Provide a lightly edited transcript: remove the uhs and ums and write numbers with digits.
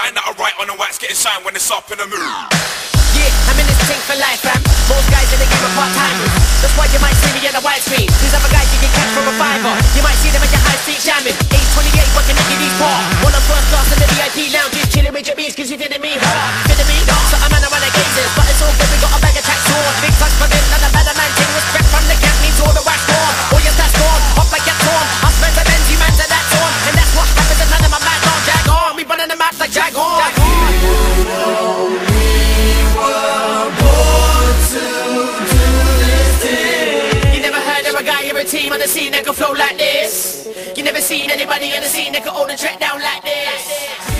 line that I write on the wax getting shine when it's up in the mood. Yeah, I'm in this thing for life, fam. Most guys in the game are part-timers. That's why you might see me in a widescreen. These other guys you can catch from a fiver. You might see them at your high street jamming. 828 working at these par. One of first class in the VIP lounges, chilling with your beats cause you feeling me hard. Feeling me? So I'm on a run of gazes, but it's all good, we got a bag of tax on. Big touch for them, none of that man thing. Respect from the camp means all the wax gone. All your stats gone, off like your torn. I'm Spencer Benz, you man to that torn. And that's what happens and none of my man don't jag on. We running the maps like jag on. Team on the scene that can flow like this. You never seen anybody on the scene that can hold the track down like this.